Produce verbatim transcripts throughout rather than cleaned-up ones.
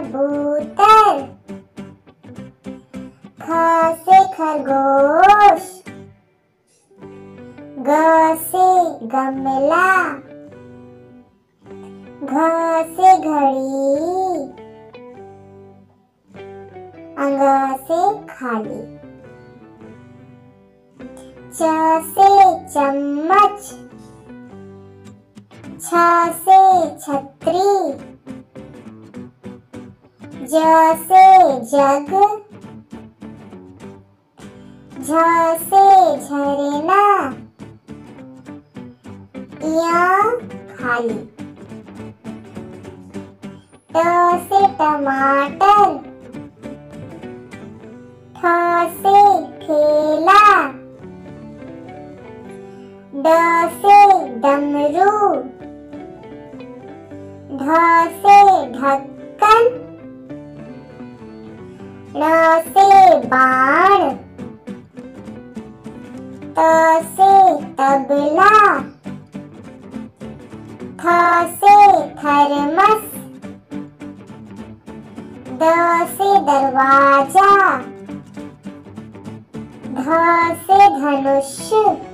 कबूतर, ख से खरगोश, ग से गमला, घ से घड़ी, अंग से खाली, च से चम्मच, छ से छतरी, ज से जग, झ से झरना, य खाली, ट से टमाटर, ठ से ठेला, ड से डमरू, ढ से ढक्कन, ल से बाण, त से तबला, थ से थर्मस, द से दरवाजा, ध से धनुष,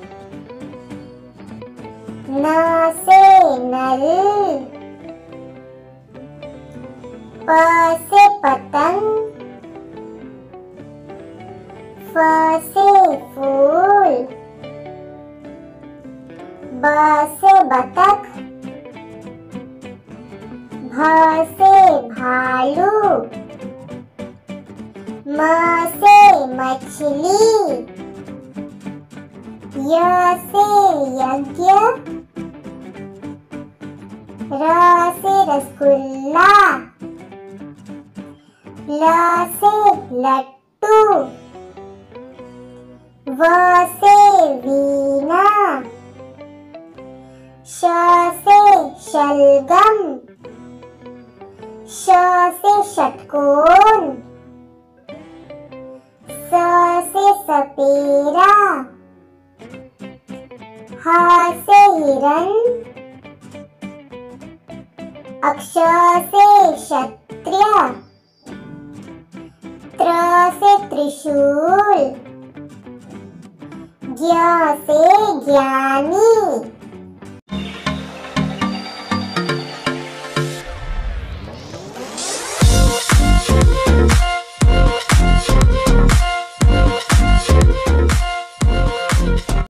न से नल, प से पतंग, फ से फूल, ब से बतख, भ से भालू, म से मछली, य से यज्ञ, र से रसगुल्ला, ल से लट्टू, व से वीणा, श से शलगम, श से षटकोण, स से सपेरा, ह से हिरण, अक्ष से क्षत्रिय, त्र से त्रिशूल, ज्ञ से ज्ञानी।